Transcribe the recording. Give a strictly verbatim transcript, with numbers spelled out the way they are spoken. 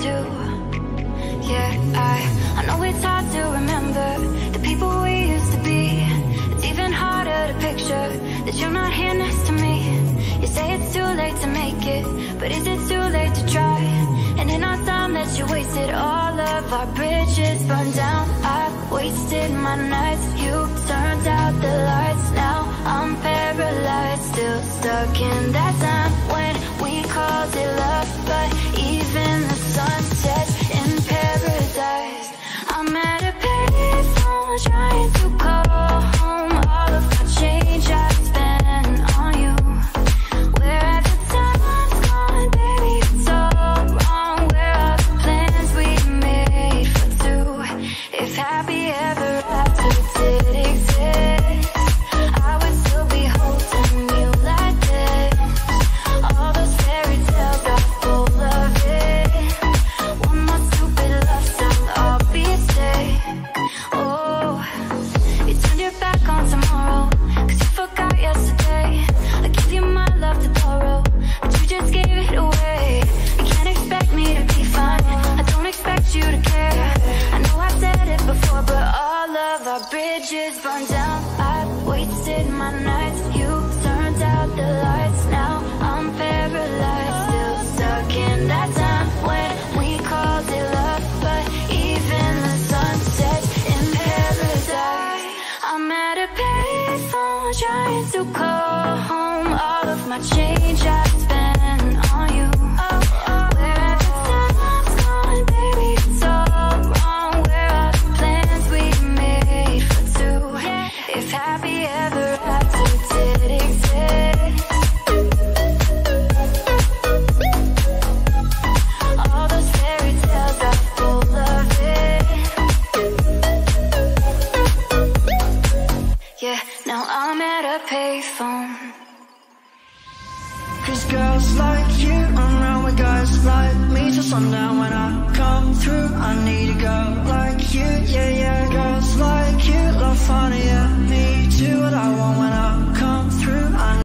too. Yeah, I, I know it's hard to remember the people we used to be. It's even harder to picture that you're not here next to me. You say it's too late to make it, but is it too late to try? And in our time that you wasted, all of our bridges burned down. I wasted my nights, you turned out the lights. Now I'm paralyzed, still stuck in that time when we called it love. But even the sun sets in paradise. I'm at a payphone trying to call home. All of my change I spent on you. Where have the time's gone, baby? It's all wrong. Where are the plans we made for two? If happy ever after did exist, I would still be holding you like this. All those fairy tales are full of it. One more stupid love song, I'll be sick. Oh, you turned your back on tomorrow, cause you forgot yesterday. I gave you my love to borrow, but you just gave it away. You can't expect me to be fine, I don't expect you to care. I know I said it before, but all of our bridges burned down. I wasted my nights, you turned out the lights. Now I'm paralyzed, still stuck in that time when we called it love. But even the sun sets in paradise. I'm at a payphone trying to call home. All of my change I spent on you. Where have the time's gone, baby? It's all wrong. Where are the plans we made for two? If happy ever after did exist, all those fairy tales are full of it. Yeah, now I'm at a payphone. Cause girls like you run around with guys like me till sundown. When I come through, I need a girl like